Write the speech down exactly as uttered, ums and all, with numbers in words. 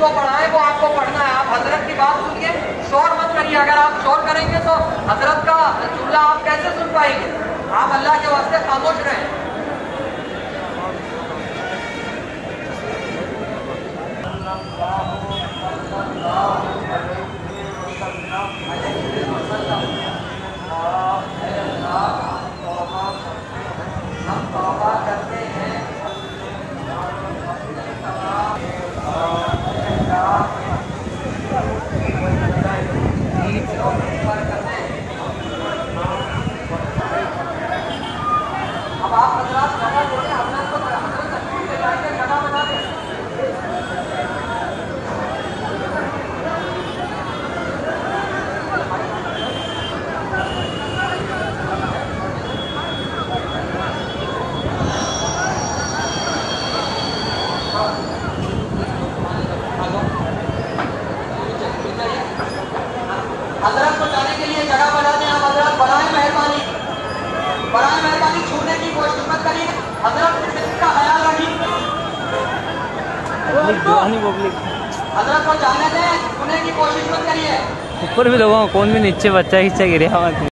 जिसको पढ़ाए वो आपको पढ़ना है। आप हजरत की बात सुनिए, शोर मत करिए। अगर आप शोर करेंगे तो हजरत का जुमला आप कैसे सुन पाएंगे? आप अल्लाह के वास्ते खामोश रहें। हम तौबा करते हैं अब आप हजरात जगह बोले, हजरत को हजरत तस्वीर ले जाएंगे, जगह बना दें। हजरत को जाने के लिए जगह बना दें। आप हजरत बनाए मेहरबानी, बनाए मेहरबानी, छूने की कोशिश मत करिए। हजरत का ख्याल रखिए। हजरत को जाने दें, छूने की कोशिश मत करिए। ऊपर भी लोगों को कौन भी नीचे बच्चा खिंचा गिरे हमारे।